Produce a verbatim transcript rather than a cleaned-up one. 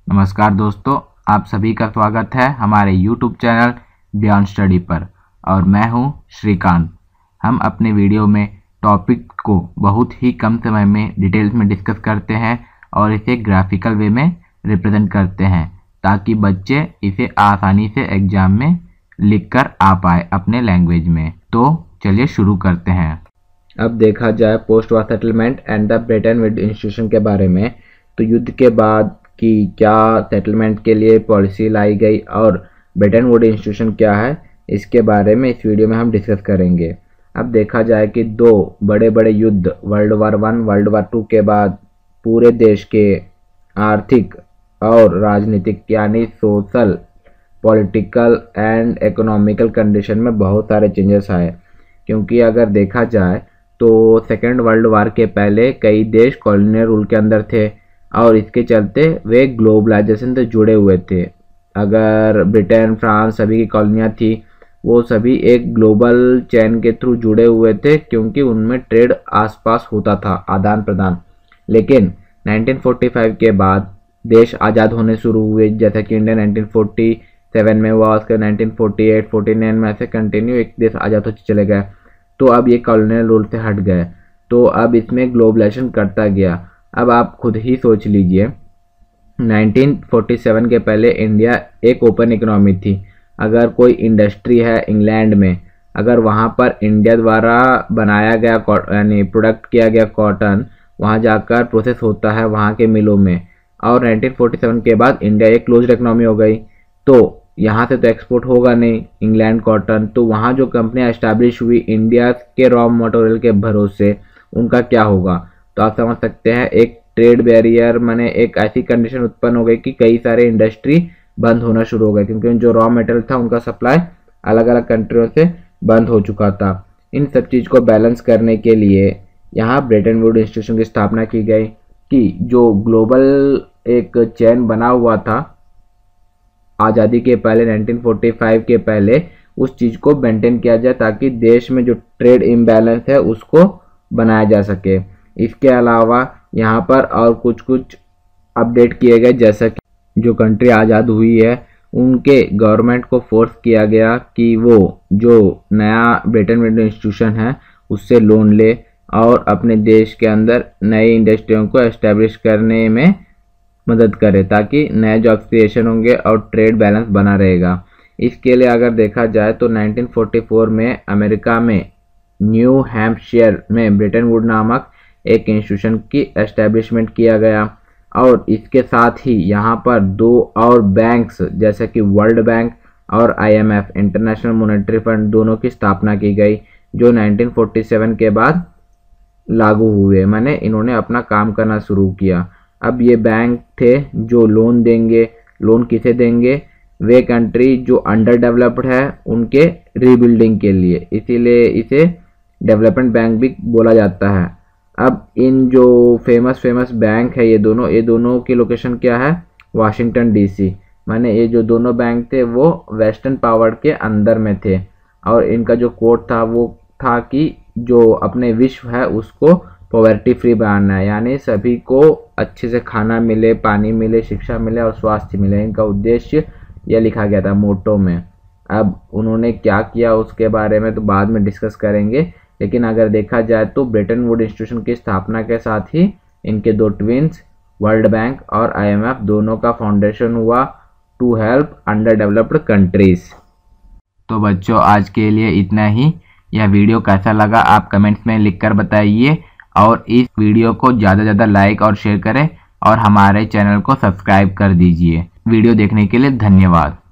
नमस्कार दोस्तों, आप सभी का स्वागत है हमारे यूट्यूब चैनल बियॉन्ड स्टडी पर और मैं हूं श्रीकांत। हम अपने वीडियो में टॉपिक को बहुत ही कम समय में डिटेल्स में डिस्कस करते हैं और इसे ग्राफिकल वे में रिप्रेजेंट करते हैं ताकि बच्चे इसे आसानी से एग्जाम में लिख कर आ पाए अपने लैंग्वेज में। तो चलिए शुरू करते हैं। अब देखा जाए post war settlement and the Bretton Woods institution के बारे में, तो युद्ध के बाद कि क्या सेटलमेंट के लिए पॉलिसी लाई गई और ब्रेटन वुड्स इंस्टीट्यूशन क्या है, इसके बारे में इस वीडियो में हम डिस्कस करेंगे। अब देखा जाए कि दो बड़े बड़े युद्ध world war one world war two के बाद पूरे देश के आर्थिक और राजनीतिक यानी social political and economical condition में बहुत सारे चेंजेस आए। क्योंकि अगर देखा जाए तो सेकेंड वर्ल्ड वार के पहले कई देश कॉलोनियल रूल के अंदर थे और इसके चलते वे ग्लोबलाइजेशन से जुड़े हुए थे। अगर ब्रिटेन, फ्रांस सभी की कॉलोनियाँ थी, वो सभी एक ग्लोबल चैन के थ्रू जुड़े हुए थे क्योंकि उनमें ट्रेड आसपास होता था, आदान प्रदान। लेकिन नाइनटीन फोर्टी फाइव के बाद देश आज़ाद होने शुरू हुए, जैसा कि इंडिया नाइनटीन फोर्टी सेवन में हुआ, उसके nineteen forty eight forty nine में ऐसे कंटिन्यू एक देश आज़ाद होते चले गए। तो अब ये कॉलोनियल रूल से हट गए, तो अब इसमें ग्लोबलाइजेशन करता गया। अब आप खुद ही सोच लीजिए, नाइनटीन फोर्टी सेवन के पहले इंडिया एक ओपन इकोनॉमी थी। अगर कोई इंडस्ट्री है इंग्लैंड में, अगर वहाँ पर इंडिया द्वारा बनाया गया यानी प्रोडक्ट किया गया कॉटन वहाँ जाकर प्रोसेस होता है वहाँ के मिलों में, और नाइनटीन फोर्टी सेवन के बाद इंडिया एक क्लोज्ड इकोनॉमी हो गई, तो यहाँ से तो एक्सपोर्ट होगा नहीं इंग्लैंड कॉटन। तो वहाँ जो कंपनियाँ एस्टैब्लिश हुई इंडिया के रॉ मटेरियल के भरोसे, उनका क्या होगा? तो आप समझ सकते हैं एक ट्रेड बैरियर माने एक ऐसी कंडीशन उत्पन्न हो गई कि कई सारे इंडस्ट्री बंद होना शुरू हो गए क्योंकि जो रॉ मटेरियल था उनका सप्लाई अलग अलग कंट्रियों से बंद हो चुका था। इन सब चीज़ को बैलेंस करने के लिए यहाँ ब्रेटन वुड्स इंस्टीट्यूशन की स्थापना की गई कि जो ग्लोबल एक चैन बना हुआ था आज़ादी के पहले नाइनटीन फोर्टी फाइव के पहले, उस चीज़ को मेंटेन किया जाए ताकि देश में जो ट्रेड इम्बैलेंस है उसको बनाया जा सके। इसके अलावा यहाँ पर और कुछ कुछ अपडेट किए गए, जैसा कि जो कंट्री आज़ाद हुई है उनके गवर्नमेंट को फोर्स किया गया कि वो जो नया ब्रेटन वुड्स इंस्टीट्यूशन है उससे लोन ले और अपने देश के अंदर नई इंडस्ट्रियों को एस्टेब्लिश करने में मदद करे ताकि नए जॉब क्रिएशन होंगे और ट्रेड बैलेंस बना रहेगा। इसके लिए अगर देखा जाए तो नाइनटीन फोर्टी फोर में अमेरिका में न्यू हैम्पशयर में ब्रेटन वुड्स नामक एक इंस्टीट्यूशन की एस्टेब्लिशमेंट किया गया और इसके साथ ही यहाँ पर दो और बैंक्स जैसे कि वर्ल्ड बैंक और I M F international monetary fund दोनों की स्थापना की गई, जो नाइनटीन फोर्टी सेवन के बाद लागू हुए, माने इन्होंने अपना काम करना शुरू किया। अब ये बैंक थे जो लोन देंगे। लोन किसे देंगे? वे कंट्री जो अंडर डेवलप्ड है उनके रीबिल्डिंग के लिए, इसीलिए इसे डेवलपमेंट बैंक भी बोला जाता है। अब इन जो फेमस फेमस बैंक है ये दोनों ये दोनों की लोकेशन क्या है? Washington DC. माने ये जो दोनों बैंक थे वो वेस्टर्न पावर के अंदर में थे और इनका जो कोड था वो था कि जो अपने विश्व है उसको पॉवर्टी फ्री बनाना है, यानी सभी को अच्छे से खाना मिले, पानी मिले, शिक्षा मिले और स्वास्थ्य मिले। इनका उद्देश्य यह लिखा गया था मोटो में। अब उन्होंने क्या किया उसके बारे में तो बाद में डिस्कस करेंगे, लेकिन अगर देखा जाए तो ब्रेटन वुड्स इंस्टीट्यूशन की स्थापना के साथ ही इनके दो ट्विन्स वर्ल्ड बैंक और आई एम एफ दोनों का फाउंडेशन हुआ to help under developed countries. तो बच्चों आज के लिए इतना ही। यह वीडियो कैसा लगा आप कमेंट्स में लिखकर बताइए और इस वीडियो को ज़्यादा से ज़्यादा लाइक और शेयर करें और हमारे चैनल को सब्सक्राइब कर दीजिए। वीडियो देखने के लिए धन्यवाद।